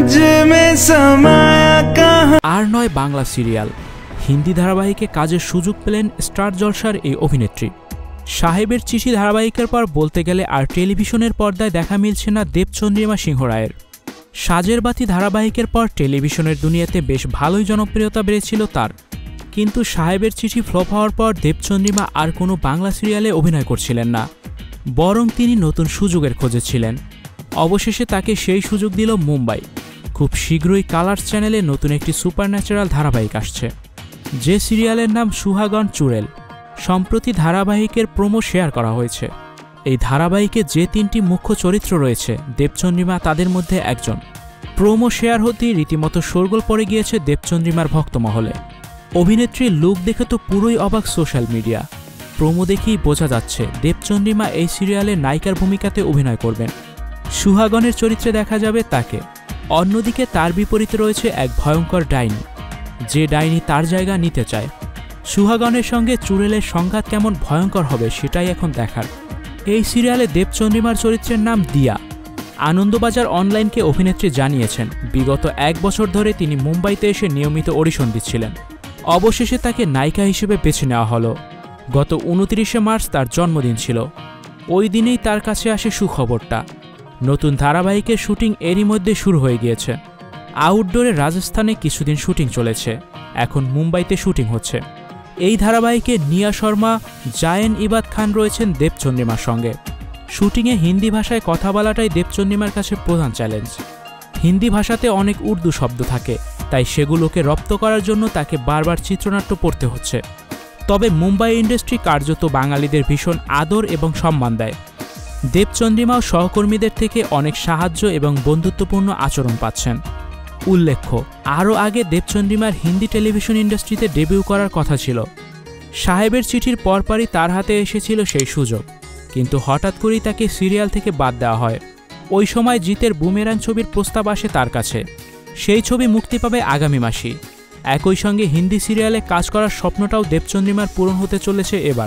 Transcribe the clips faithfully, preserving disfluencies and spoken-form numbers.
আর নয় বাংলা সিরিয়াল, হিন্দি ধারাবাহিকে কাজের সুযোগ পেলেন স্টার জলসার এই অভিনেত্রী। সাহেবের চিঠি ধারাবাহিকের পর বলতে গেলে আর টেলিভিশনের পর্দায় দেখা মিলছে না দেবচন্দ্রিমা সিংহ রায়ের। সাজের বাতি ধারাবাহিকের পর টেলিভিশনের দুনিয়াতে বেশ ভালোই জনপ্রিয়তা বেড়েছিল তার, কিন্তু সাহেবের চিঠি ফ্লপ হওয়ার পর দেবচন্দ্রিমা আর কোনো বাংলা সিরিয়ালে অভিনয় করছিলেন না, বরং তিনি নতুন সুযোগের খোঁজে ছিলেন। অবশেষে তাকে সেই সুযোগ দিল মুম্বাই। খুব শীঘ্রই কালার্স চ্যানেলে নতুন একটি সুপারন্যাচারাল ধারাবাহিক আসছে, যে সিরিয়ালের নাম সুহাগন চুড়েল। সম্প্রতি ধারাবাহিকের প্রোমো শেয়ার করা হয়েছে। এই ধারাবাহিকে যে তিনটি মুখ্য চরিত্র রয়েছে, দেবচন্দ্রিমা তাদের মধ্যে একজন। প্রোমো শেয়ার হতেই রীতিমতো শোরগোল পড়ে গিয়েছে দেবচন্দ্রিমার ভক্তমহলে। অভিনেত্রীর লুক দেখে তো পুরোই অবাক সোশ্যাল মিডিয়া। প্রোমো দেখেই বোঝা যাচ্ছে দেবচন্দ্রিমা এই সিরিয়ালে নায়িকার ভূমিকাতে অভিনয় করবেন। সুহাগনের চরিত্রে দেখা যাবে তাকে। অন্যদিকে তার বিপরীতে রয়েছে এক ভয়ঙ্কর ডাইনি, যে ডাইনি তার জায়গা নিতে চায়। সুহাগনের সঙ্গে চুড়েলের সংঘাত কেমন ভয়ঙ্কর হবে সেটাই এখন দেখার। এই সিরিয়ালে দেবচন্দ্রিমার চরিত্রের নাম দিয়া। আনন্দবাজার অনলাইনকে অভিনেত্রী জানিয়েছেন, বিগত এক বছর ধরে তিনি মুম্বাইতে এসে নিয়মিত অডিশন দিচ্ছিলেন। অবশেষে তাকে নায়িকা হিসেবে বেছে নেওয়া হলো। গত উনত্রিশে মার্চ তার জন্মদিন ছিল। ওই দিনেই তার কাছে আসে সুখবরটা, নতুন ধারাবাহিকের শুটিং এরই মধ্যে শুরু হয়ে গিয়েছে। আউটডোরে রাজস্থানে কিছুদিন শুটিং চলেছে, এখন মুম্বাইতে শুটিং হচ্ছে। এই ধারাবাহিকে নিয়া শর্মা, জায়েন ইবাদ খান রয়েছেন দেবচন্দ্রিমার সঙ্গে। শুটিংয়ে হিন্দি ভাষায় কথা বলাটাই দেবচন্দ্রিমার কাছে প্রধান চ্যালেঞ্জ। হিন্দি ভাষাতে অনেক উর্দু শব্দ থাকে, তাই সেগুলোকে রপ্ত করার জন্য তাকে বারবার চিত্রনাট্য পড়তে হচ্ছে। তবে মুম্বাই ইন্ডাস্ট্রি কার্যত বাঙালিদের ভীষণ আদর এবং সম্মান দেয়। দেবচন্দ্রিমাও সহকর্মীদের থেকে অনেক সাহায্য এবং বন্ধুত্বপূর্ণ আচরণ পাচ্ছেন। উল্লেখ্য, আরও আগে দেবচন্দ্রিমার হিন্দি টেলিভিশন ইন্ডাস্ট্রিতে ডেবিউ করার কথা ছিল। সাহেবের চিঠির পরপরই তার হাতে এসেছিল সেই সুযোগ, কিন্তু হঠাৎ করেই তাকে সিরিয়াল থেকে বাদ দেওয়া হয়। ওই সময় জিতের বুমেরাং ছবির প্রস্তাব আসে তার কাছে। সেই ছবি মুক্তি পাবে আগামী মাসেই। একই সঙ্গে হিন্দি সিরিয়ালে কাজ করার স্বপ্নটাও দেবচন্দ্রিমার পূরণ হতে চলেছে এবার।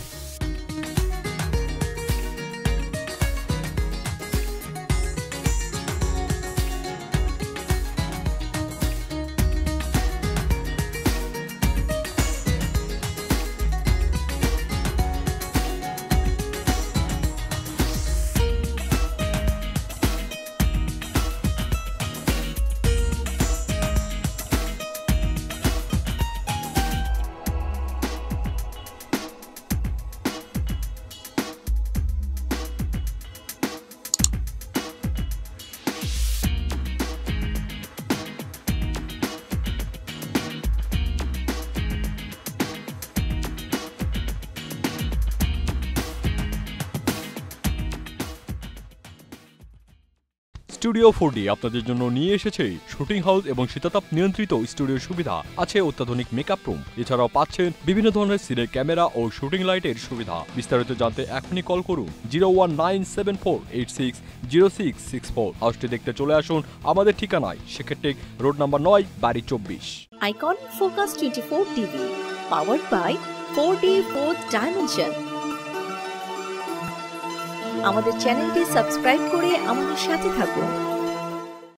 স্টুডিও ফোর ডি আপনাদের জন্য নিয়ে এসেছে শুটিং হাউস এবং শীতাতাপ নিয়ন্ত্রিত স্টুডিও সুবিধা, আছে অত্যাধুনিক মেকআপ রুম, এছাড়াও পাচ্ছেন বিভিন্ন ধরনের সিনের ক্যামেরা ও শুটিং লাইটের সুবিধা। বিস্তারিত জানতে এখনই কল করুন zero one nine seven four eight six zero six six four. হাউসটি দেখতে চলে আসুন আমাদের ঠিকানায়, সেক্ষেত্রে রোড নাম্বার নয়, বাড়ি চব্বিশ। Icon focus twenty four TV, powered by four D fourth dimension. আমাদের চ্যানেলটি সাবস্ক্রাইব করে আমাদের সাথে থাকুন।